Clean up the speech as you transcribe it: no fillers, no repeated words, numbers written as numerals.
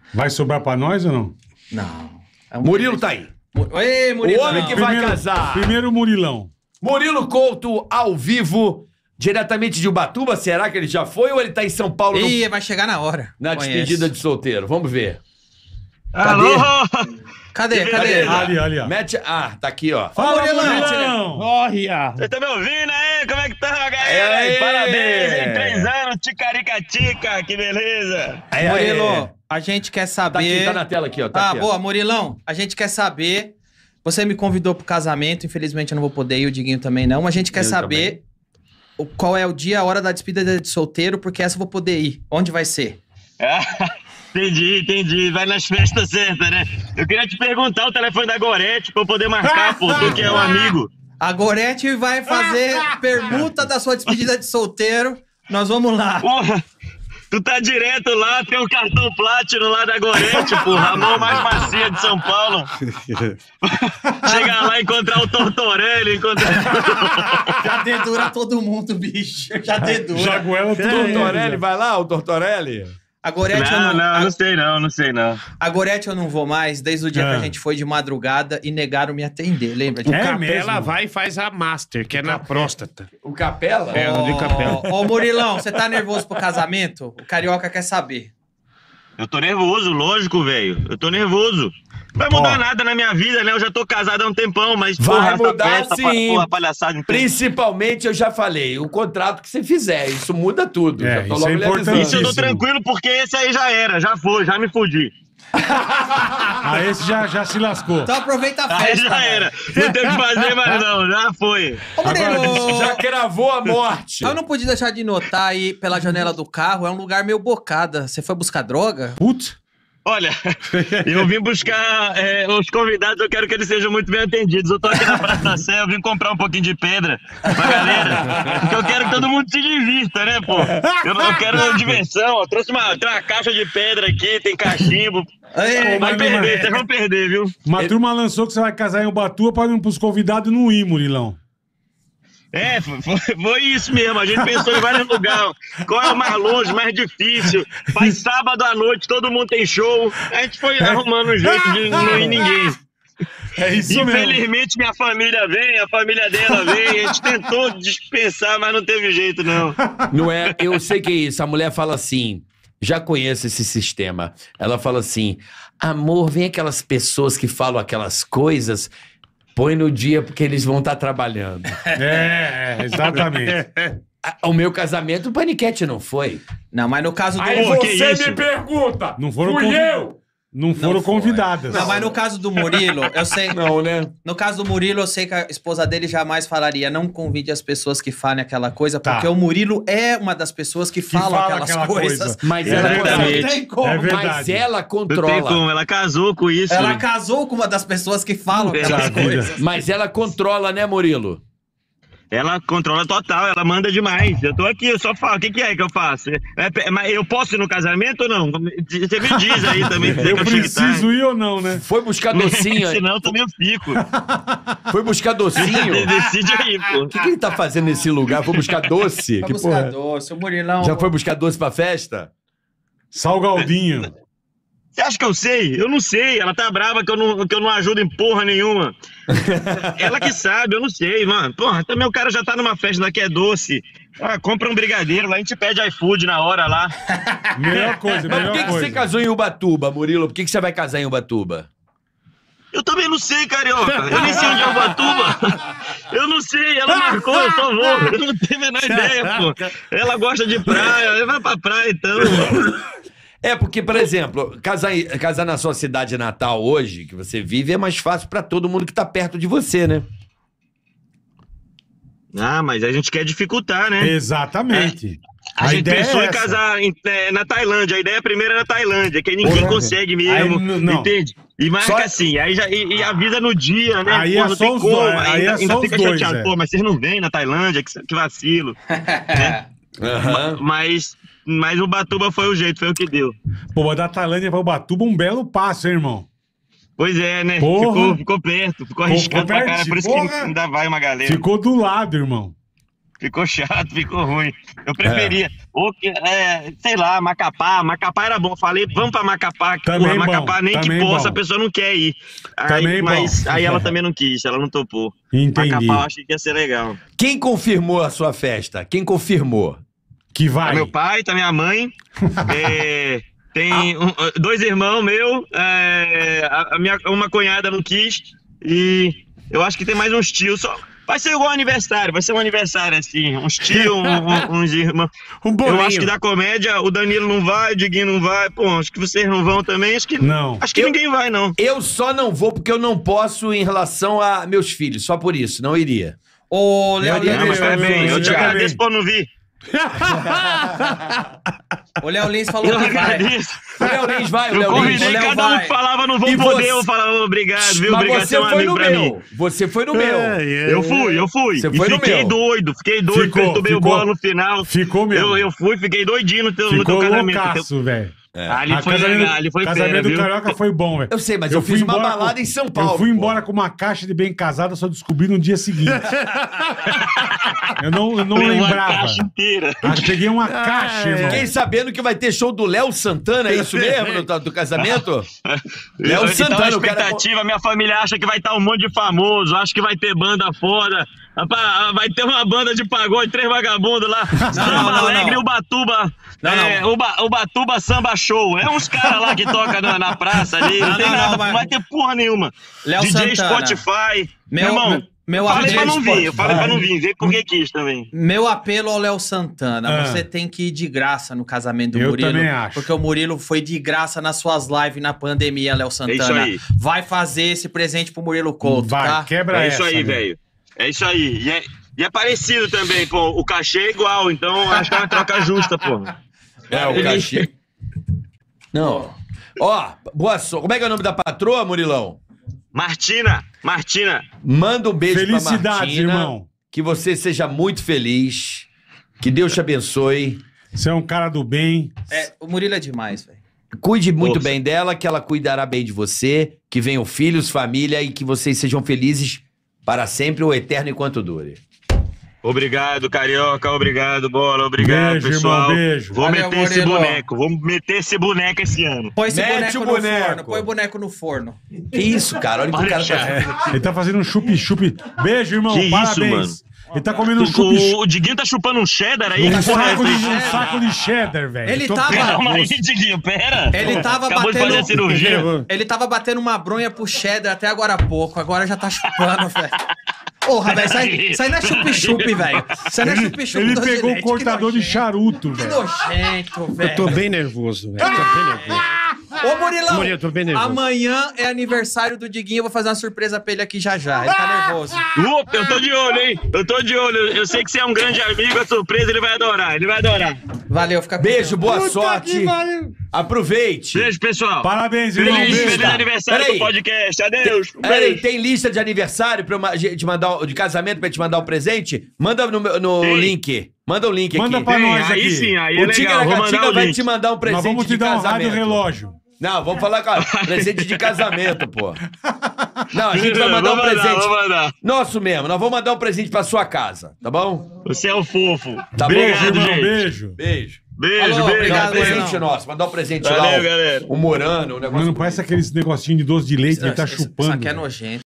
Vai sobrar pra nós ou não? Não. Murilo tá aí. Oi, Murilo. O homem que vai casar. Primeiro Murilão. Murilo Couto, ao vivo, diretamente de Ubatuba. Será que ele já foi ou ele tá em São Paulo Ih, vai chegar na hora. na despedida de solteiro? Vamos ver. Alô? Cadê? Ali, ó. Mete... Ah, tá aqui, ó. Fala, Murilão! Murilão! Vocês estão me ouvindo aí? Como é que tá, galera? Parabéns, hein? 3 anos, ticaricatica, que beleza. Murilo, a gente quer saber... Tá aqui, tá na tela aqui, ó. Tá aqui, ó. Boa, Murilão. A gente quer saber... Você me convidou pro casamento, infelizmente eu não vou poder ir, o Diguinho também não, mas a gente quer saber qual é o dia, a hora da despedida de solteiro, porque essa eu vou poder ir. Onde vai ser? Entendi. Vai nas festas certas, né? Eu queria te perguntar o telefone da Gorete pra eu poder marcar, pô, tu que é um amigo. A Gorete vai fazer permuta da sua despedida de solteiro. Nós vamos lá. Porra, tu tá direto lá, tem um cartão Platinum lá da Gorete, porra, a mão mais macia de São Paulo. Chegar lá e encontrar o Tortorelli, Já dedura todo mundo, bicho. Já dedura. Jaguela O Tortorelli, vai lá, o Tortorelli. A Gorete eu não sei não. A Gorete eu não vou mais, desde o dia que a gente foi de madrugada e negaram me atender, lembra? O Capela vai e faz a Master, que é na próstata. O Capela? É, o de Capela. Ô, Murilão, você tá nervoso pro casamento? O Carioca quer saber. Eu tô nervoso, lógico, velho. Eu tô nervoso. Não vai mudar nada na minha vida, né? Eu já tô casado há um tempão, mas... Vai porra, mudar essa sim. Porra, palhaçada. Então. Principalmente, eu já falei, o contrato que você fizer, isso muda tudo. É, Já tô isso logo é lhe avisando. importante. Isso eu tô tranquilo, porque esse aí já era, já foi, já me fudi. Aí esse já se lascou. Então aproveita a Aí festa. já era. Não tem o que fazer mais não, já foi. Ô, Murilo, Já cravou a morte. eu não podia deixar de notar aí pela janela do carro, é um lugar meio bocada. Você foi buscar droga? Putz. Olha, eu vim buscar os convidados, eu quero que eles sejam muito bem atendidos. Eu tô aqui na Praça da Sé, eu vim comprar um pouquinho de pedra pra galera, porque eu quero que todo mundo se divirta, né, pô? Eu quero diversão, eu trouxe uma caixa de pedra aqui, tem cachimbo. Vocês vão perder, viu? Uma turma lançou que você vai casar em Ubatuba pros convidados não ir, Murilão. Foi isso mesmo, a gente pensou em vários lugares, qual é o mais longe, mais difícil, faz sábado à noite, todo mundo tem show, a gente foi arrumando um jeito de não ir ninguém. É isso mesmo. Infelizmente minha família vem, a família dela vem, a gente tentou dispensar, mas não teve jeito não. Não é, eu sei que é isso, a mulher fala assim, já conheço esse sistema, ela fala assim, amor, vem aquelas pessoas que falam aquelas coisas... Põe no dia porque eles vão estar trabalhando. Exatamente. O meu casamento, o paniquete não foi. Não, mas no caso do... Aí você me pergunta, Não foram fui eu? Não foram convidadas. Não, mas no caso do Murilo, eu sei... Não, né? No caso do Murilo, eu sei que a esposa dele jamais falaria, não convide as pessoas que falem aquela coisa, porque o Murilo é uma das pessoas que falam fala aquelas aquela coisas. coisa. Mas É ela verdade. Não tem como. É verdade. Mas ela Não tem controla. como, ela casou com isso. Ela casou com uma das pessoas que falam aquelas Puxa vida. coisas. Mas ela controla, né, Murilo? Ela controla total, ela manda demais. Eu tô aqui, eu só falo, o que é que eu faço? Mas eu posso ir no casamento ou não? Você me diz aí também. Eu preciso ir ou não, né? Foi buscar docinho. Senão também eu fico. Foi buscar docinho. Decide aí, pô. O que ele tá fazendo nesse lugar? Foi buscar doce? Vai Que buscar porra? doce, o Murilão... Já foi buscar doce pra festa? Salgaldinho. Você acha que eu sei? Eu não sei. Ela tá brava que eu não ajudo em porra nenhuma. Ela que sabe, eu não sei, mano. Porra, também o cara já tá numa festa lá que é doce. Compra um brigadeiro lá, a gente pede iFood na hora lá. Melhor coisa, Mas melhor por que coisa. você casou em Ubatuba, Murilo? Por que você vai casar em Ubatuba? Eu também não sei, carioca. Eu nem sei onde é Ubatuba. Eu não sei, ela marcou, eu só vou. Eu não tenho a menor ideia, pô. Ela gosta de praia, vai pra praia então. É, porque, por exemplo, casar na sua cidade natal hoje, que você vive, é mais fácil pra todo mundo que tá perto de você, né? Ah, mas a gente quer dificultar, né? Exatamente. A gente ideia pensou é em essa. casar na Tailândia. A ideia primeira era na Tailândia, que aí ninguém consegue mesmo, Aí, não. entende? E marca Só- assim, aí já e avisa no dia, né? Aí Pô, é não só tem os como, dois, aí é ainda só fica os dois, chateado. é. Pô, mas vocês não vêm na Tailândia, que vacilo. né? Mas o Ubatuba foi o jeito, foi o que deu. Pô, mas da Tailândia pra Ubatuba um belo passo, hein, irmão? Pois é, né? Porra. Ficou perto, ficou arriscado pra cara, pertinho, por isso porra. que ainda vai uma galera. Ficou do lado, irmão. Ficou chato, ficou ruim. Eu preferia. Ou, sei lá, Macapá. Macapá era bom. Falei, vamos pra Macapá. Também Porra, Macapá bom, nem que também possa, bom. a pessoa não quer ir. Também Mas bom. aí ela também não quis, ela não topou. Entendi. Macapá eu achei que ia ser legal. Quem confirmou a sua festa? Quem confirmou? Que vai. Tá meu pai, tá minha mãe. Tem dois irmãos meus. Uma cunhada não quis. E eu acho que tem mais uns tios. Vai ser igual aniversário, vai ser um aniversário assim. Uns tios, uns irmãos. bolinho. Eu acho que da comédia, o Danilo não vai, o Diguinho não vai. Pô, acho que vocês não vão também. Acho que ninguém vai, não. Eu só não vou porque eu não posso em relação a meus filhos. Só por isso, não iria. Ô, Léo Não, Lins. Mas também, eu te agradeço por não vir. O Léo Lins falou Eu que vai. agradeço. O Léo Lins vai, o Eu Léo Lins. convidei Léo cada um vai. que falava, não vou E poder, você- eu falava obrigado, viu? Mas Obrigado por você ser um foi amigo no pra mim. meu. Você foi no meu. Eu fui. Você E foi no fiquei meu. doido, perturbei o bola no final. Ficou mesmo. Eu fui, fiquei doidinho no teu Ficou casamento. loucaço, velho. Ali foi legal, ali foi casamento fera, do viu? Carioca foi bom, velho. Eu sei, mas eu fiz uma balada em São Paulo, Eu fui pô. embora com uma caixa de bem casada, só descobri no dia seguinte. eu não Levou a lembrava. caixa inteira. Eu peguei uma caixa, irmão. Fiquei sabendo que vai ter show do Léo Santana, é isso mesmo, do casamento? Léo Então, a Santana, o cara... expectativa, minha família acha que vai estar um monte de famoso, acha que vai ter banda foda. Vai ter uma banda de pagode, 3 vagabundos lá. Samba Alegre e o Batuba. O Batuba Samba Show. É uns caras lá que tocam na praça ali. Não tem nada, não vai ter porra nenhuma. Léo DJ Santana. Spotify. Meu irmão, falei pra não vir, eu falei pra não Spotify. vir, vê porque quis também. Meu apelo ao Léo Santana, Ah. você tem que ir de graça no casamento do Eu Murilo. também acho. Porque o Murilo foi de graça nas suas lives na pandemia, Léo Santana. aí. Vai fazer esse presente pro Murilo Couto, Vai, tá? quebra É essa. isso aí, velho. É isso aí. E é parecido também, pô. O cachê é igual, então acho que é uma troca justa, pô. É, o cachê. Não. Ó, boa sorte. Como é que é o nome da patroa, Murilão? Martina. Manda um beijo pra Felicidades, Martina. irmão. Que você seja muito feliz. Que Deus te abençoe. Você é um cara do bem. O Murilo é demais, velho. Cuide muito Força. bem dela, que ela cuidará bem de você. Que venham filhos, família e que vocês sejam felizes para sempre ou eterno enquanto dure. Obrigado, Carioca. Obrigado, Bola. Obrigado, Beijo, pessoal. irmão, beijo. Vou Valeu, meter esse Murilo. boneco. Vamos meter esse boneco esse ano. Põe esse Mete boneco o no boneco. forno. Põe o boneco no forno. Que isso, cara? Olha o que o cara tá fazendo. Ele tá fazendo um chup-chup. Beijo, irmão. Que isso, Parabéns. mano? Ele tá comendo um chup-chup. O Diguinho tá chupando um cheddar aí? Um Que porra é saco, essa? um saco de cheddar, velho. Ele Tô tava- nervoso. Calma aí, Diguinho, pera. Ele tava Acabou de batendo- fazer a cirurgia. Ele tava batendo uma bronha pro cheddar até agora há pouco. Agora já tá chupando, velho. Porra, velho. Isso aí não é chup-chup, velho. Isso aí não é chup-chup. Ele do pegou o Gillette, cortador que de charuto, Que velho. nojento, velho. Eu tô bem nervoso, velho. Tô bem nervoso. Ô, Murilão, Murilo, eu tô bem nervoso. amanhã é aniversário do Diguinho. Eu vou fazer uma surpresa pra ele aqui já já. Ele tá nervoso. Opa, eu tô de olho, hein? Eu tô de olho. Eu sei que você é um grande amigo, a surpresa ele vai adorar. Ele vai adorar. Valeu, fica com Beijo, Deus. boa Puta sorte. que pariu. Aproveite. Beijo, pessoal. Parabéns, irmão. Feliz, Beijo. feliz aniversário Peraí. do podcast. Adeus. Um Peraí, beijo. tem lista de aniversário pra te mandar, de casamento pra te mandar um presente? Manda no Tem. link. Manda o link Manda aqui. pra Tem, nós aí aqui. sim, aí é O legal. Vou mandar Ticaracatica o vai link. te mandar um Nós presente vamos te de dar um casamento. rádio relógio. Não, vamos falar com presente de casamento, pô. Não, a gente vai mandar um Vou mandar, presente. vou mandar. Nosso mesmo, nós vamos mandar um presente pra sua casa, tá bom? Você é o fofo. Tá Beijo, bom? irmão. gente. Beijo. Beijo. Beijo, Falou, beijo. obrigado, Não, presente Murilo. nosso, mandar um presente Valeu, lá. galera. Um morano, um negócio. Mano, parece aqueles negocinho de doce de leite que ele tá Isso chupando. aqui é velho. nojento.